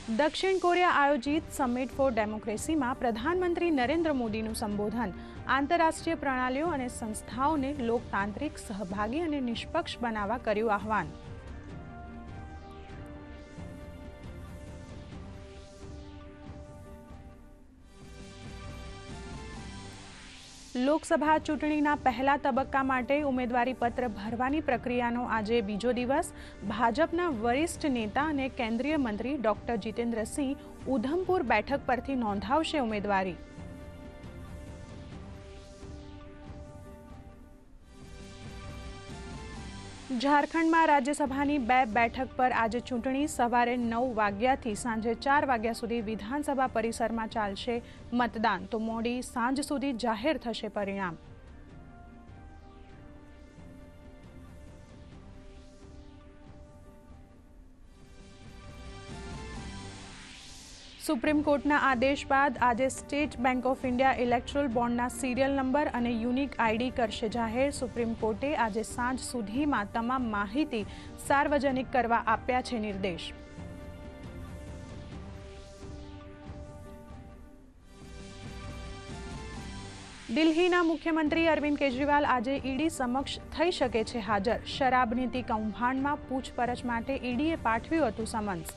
દક્ષિણ કોરિયા આયોજિત summit four ડેમોક્રેસીમાં પ્રધાનમંત્રી નરેન્દ્ર મોદીનું સંબોધન આંતરરાષ્ટ્રીય પ્રણાલીઓ અને સંસ્થાઓને લોકતાંત્રિક, સહભાગી અને નિષ્પક્ષ બનાવવા કર્યું આહ્વાન। લોકસભા ચૂંટણીના પહેલા તબક્કા માટે ઉમેદવારી પત્ર ભરવાની પ્રક્રિયાનો આજે બીજો દિવસ। ભાજપના વરિષ્ઠ નેતા અને કેન્દ્રીય મંત્રી ડોક્ટર જીતેન્દ્રસિંહ ઉધમપુર બેઠક પરથી નોંધાવશે ઉમેદવારી। ઝારખંડમાં રાજ્યસભાની 2 બેઠક પર આજે ચૂંટણી સવારે 9 વાગ્યાથી સાંજે 4 વાગ્યા સુધી વિધાનસભા પરિસરમાં ચાલશે મતદાન, તો મોડી સાંજ સુધી જાહેર થશે પરિણામ। સુપ્રીમ કોર્ટના આદેશ બાદ આજે State Bank of India electoral બોન્ડના સિરિયલ નંબર અને યુનિક આઈડી કરશે જાહેર। સુપ્રીમ કોર્ટે આજે સાંજ સુધીમાં તમામ માહિતી સાર્વજનિક કરવા આપ્યા છે નિર્દેશ। દિલ્હીના મુખ્યમંત્રી અરવિંદ કેજરીવાલ આજે ઈડી સમક્ષ થઈ શકે છે હાજર। શરાબ નીતિ કૌભાંડમાં પૂછપરછ માટે ઈડીએ પાઠવ્યું હતું સમન્સ।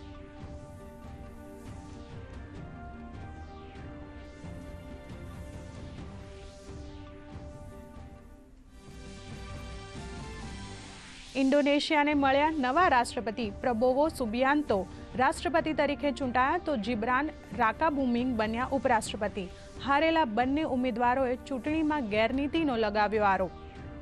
ઇન્ડોનેશિયાને મળ્યા નવા રાષ્ટ્રપતિ પ્રબોવો સુબિયાન્તો રાષ્ટ્રપતિ તરીકે ચૂંટાયા, તો જિબ્રાન રાકાબુમિંગ બન્યા ઉપરાષ્ટ્રપતિ। હારેલા બંને ઉમેદવારોએ ચૂંટણીમાં ગેરનીતિનો લગાવ્યો આરોપ।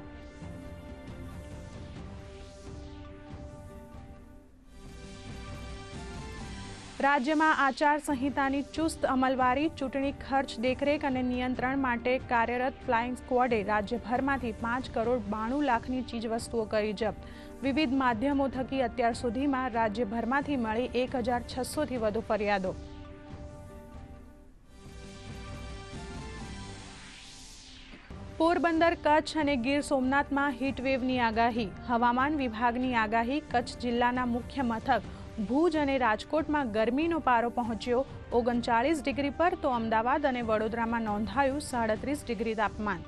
રાજ્યમાં આચાર સંહિતાની ચુસ્ત અમલવારી, ચૂંટણી ખર્ચ દેખરેખ અને નિયંત્રણ માટે કાર્યરત ફ્લાઇંગ સ્ક્વોડે રાજ્યભરમાંથી 5,92,00,000ની ચીજવસ્તુઓ કરી જપ્ત। વિવિધ માધ્યમો થકી અત્યાર સુધીમાં રાજ્યભરમાંથી મળી 1,600થી વધુ ફરિયાદો। પોરબંદર, કચ્છ અને ગીર સોમનાથમાં હીટવેવની આગાહી। હવામાન વિભાગની આગાહી, કચ્છ જિલ્લાના મુખ્ય મથક ભુજ અને રાજકોટમાં ગરમીનો પારો પહોંચ્યો 39 ડિગ્રી પર, તો અમદાવાદ અને વડોદરામાં નોંધાયું 37 ડિગ્રી તાપમાન।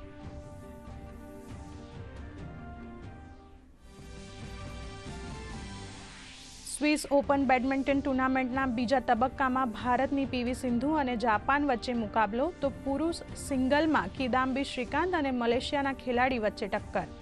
સ્વિસ ઓપન બેડમિન્ટન ટુર્નામેન્ટના બીજા તબક્કામાં ભારતની પીવી સિંધુ અને જાપાન વચ્ચે મુકાબલો, તો પુરુષ સિંગલમાં કિદામ્બી શ્રીકાંત અને મલેશિયાના ખેલાડી વચ્ચે ટક્કર।